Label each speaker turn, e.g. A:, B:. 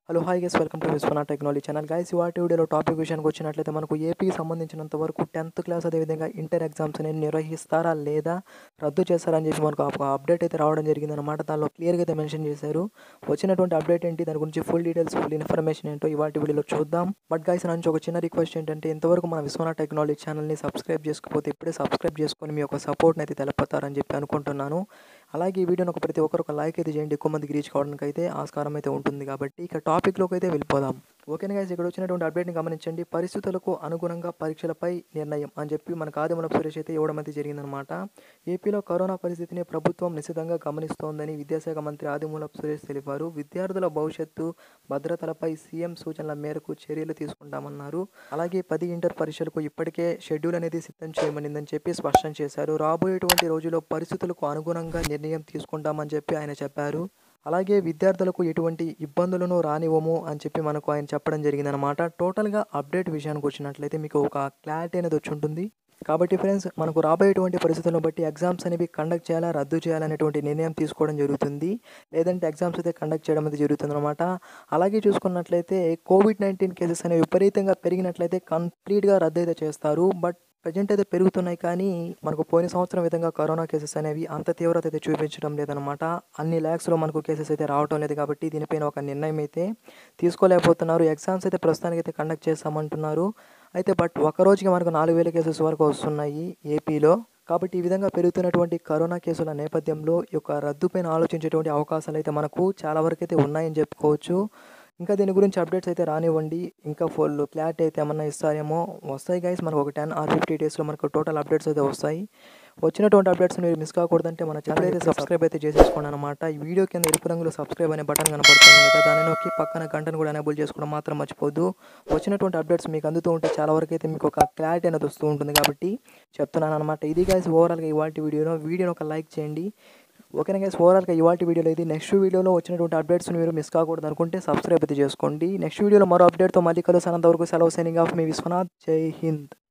A: Hello hi guys, welcome to Vishwanath technology channel. Guys, ఇవాటి వీడియోలో topic విషయానికి వచ్చినట్లయితే మనకు ఏపీకి సంబంధించినంత వరకు 10th క్లాస్ అదేవిధంగా ఇంటర్ ఎగ్జామ్స్ అనేది నిర్వహిస్తారా లేదా రద్దు చేస్తారని చెప్పి మనకు ఒక అప్డేట్ అయితే రావడం జరిగిందనమాట. దానిలో క్లియర్గా అయితే మెన్షన్ చేశారు. వచ్చినటువంటి అప్డేట్ ఏంటి, దాని గురించి ఫుల్ డీటెయిల్స్, ఫుల్ ఇన్ఫర్మేషన్ ఏంటో ఇవాటి వీడియోలో చూద్దాం. బట్ గైస్, నా నుంచి ఒక చిన్న రిక్వెస్ట్ ఏంటంటే, ఇంతవరకు మన విశ్వనాథ్ టెక్నాలజీ ఛానల్ని సబ్స్క్రైబ్ చేసుకోకపోతే ఇప్పుడే సబ్స్క్రైబ్ చేసుకొని మీ యొక్క సపోర్ట్ని అయితే తెలుపుతారని చెప్పి అనుకుంటున్నాను. అలాగే ఈ వీడియోని ప్రతి ఒక్కరు ఒక లైక్ అయితే చేయండి, ఎక్కువ మందికి రీచ్ కావడానికి అయితే ఆస్కారం అయితే ఉంటుంది. కాబట్టి ఇక టాపిక్లోకి అయితే వెళ్ళిపోదాం. ఓకేనా గైస్, ఇక్కడ వచ్చినటువంటి అప్డేట్ని గమనించండి. పరిస్థితులకు అనుగుణంగా పరీక్షలపై నిర్ణయం అని చెప్పి మనకు ఆదిమూలపు సురేష్ అయితే ఇవ్వడం అయితే జరిగిందనమాట. ఏపీలో కరోనా పరిస్థితిని ప్రభుత్వం నిశితంగా గమనిస్తోందని విద్యాశాఖ మంత్రి ఆదిమూలపు సురేష్ తెలిపారు. విద్యార్థుల భవిష్యత్తు భద్రతలపై సీఎం సూచనల మేరకు చర్యలు తీసుకుంటామన్నారు. అలాగే 10 ఇంటర్ పరీక్షలకు ఇప్పటికే షెడ్యూల్ అనేది సిద్ధం చేయమనిందని చెప్పి స్పష్టం చేశారు. రాబోయేటువంటి రోజుల్లో పరిస్థితులకు అనుగుణంగా నిర్ణయం తీసుకుంటామని చెప్పి ఆయన చెప్పారు. అలాగే విద్యార్థులకు ఎటువంటి ఇబ్బందులను రానివ్వము అని చెప్పి మనకు ఆయన చెప్పడం జరిగిందనమాట. టోటల్గా అప్డేట్ విషయానికి వచ్చినట్లయితే మీకు ఒక క్లారిటీ అనేది వచ్చి ఉంటుంది. కాబట్టి ఫ్రెండ్స్, మనకు రాబోయేటువంటి పరిస్థితులను బట్టి ఎగ్జామ్స్ అనేవి కండక్ట్ చేయాలా రద్దు చేయాలనేటువంటి నిర్ణయం తీసుకోవడం జరుగుతుంది. లేదంటే ఎగ్జామ్స్ అయితే కండక్ట్ చేయడం అయితే జరుగుతుంది అనమాట. అలాగే చూసుకున్నట్లయితే కోవిడ్-19 కేసెస్ అనేవి విపరీతంగా పెరిగినట్లయితే కంప్లీట్గా రద్దు అయితే చేస్తారు. బట్ ప్రజెంట్ అయితే పెరుగుతున్నాయి, కానీ మనకు పోయిన సంవత్సరం విధంగా కరోనా కేసెస్ అనేవి అంత తీవ్రత అయితే చూపించడం లేదనమాట. అన్ని ల్యాక్స్లో మనకు కేసెస్ అయితే రావడం లేదు. కాబట్టి దీనిపైన ఒక నిర్ణయం అయితే తీసుకోలేకపోతున్నారు. ఎగ్జామ్స్ అయితే ప్రస్తుతానికి అయితే కండక్ట్ చేస్తామంటున్నారు. అయితే బట్ ఒక రోజుకి మనకు 4,000 కేసెస్ వరకు వస్తున్నాయి ఏపీలో. కాబట్టి ఈ విధంగా పెరుగుతున్నటువంటి కరోనా కేసుల నేపథ్యంలో ఈ యొక్క రద్దుపైన ఆలోచించేటువంటి అవకాశాలు అయితే మనకు చాలా వరకు అయితే ఉన్నాయని చెప్పుకోవచ్చు. ఇంకా దీని గురించి అప్డేట్స్ అయితే రానివ్వండి, ఇంకా ఫుల్ క్లారిటీ అయితే ఏమన్నా ఇస్తారేమో. వస్తాయి గైస్, మనకు ఒక 10 ఆర్ 50 డేస్లో మనకు టోటల్ అప్డేట్స్ అయితే వస్తాయి. వచ్చినటువంటి అప్డేట్స్ మీరు మిస్ కాకూడదంటే మన ఛానల్ అయితే సబ్స్క్రైబ్ అయితే చేసేసుకోండి అనమాట. ఈ వీడియో కింద ఎరుపు రంగులో సబ్స్క్రైబ్ అనే బటన్ కనపడుతుంది కదా, దాన్ని నొక్కి పక్కన గంటను కూడా ఎనేబుల్ చేసుకోవడం మాత్రం మర్చిపోద్దు. వచ్చినటువంటి అప్డేట్స్ మీకు అందుతూ ఉంటే చాలా వరకు అయితే మీకు ఒక క్లారిటీ అనేది వస్తూ ఉంటుంది. కాబట్టి చెప్తున్నాను అనమాట. ఇది గైస్ ఓవరాల్గా ఇవాళ వీడియోని ఒక లైక్ చేయండి. ఓకేనా గైస్, ఓవరాల్గా ఇవాళ వీడియోలో ఇది. నెక్స్ట్ వీడియోలో వచ్చినటువంటి అప్డేట్స్ మీరు మిస్ కాకూడదు అనుకుంటే సబ్స్క్రైబ్ అయితే చేసుకోండి. నెక్స్ట్ వీడియోలో మరో అప్డేట్తో మళ్ళీ కలుస్తాను. అంతవరకు సెలవు. సైనింగ్ ఆఫ్ మీ విశ్వనాథ్. జై హింద్.